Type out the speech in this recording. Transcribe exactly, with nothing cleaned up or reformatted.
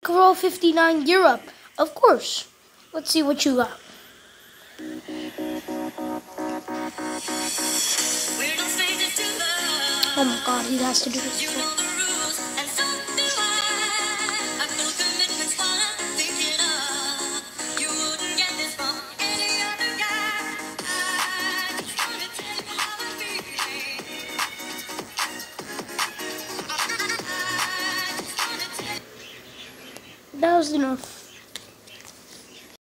Girl fifty-nine, you're up. Of course. Let's see what you got. Oh my god, he has to do this too. That was enough.